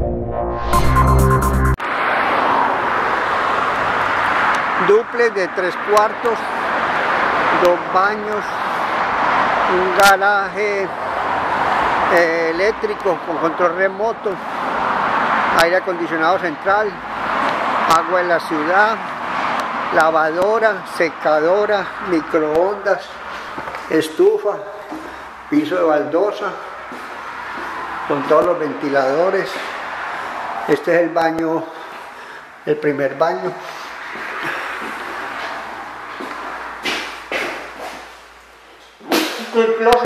Dúplex de 3/4, 2 baños, un garaje eléctrico con control remoto, aire acondicionado central, agua en la ciudad, lavadora, secadora, microondas, estufa, piso de baldosa con todos los ventiladores. Este es el baño, el primer baño. El closet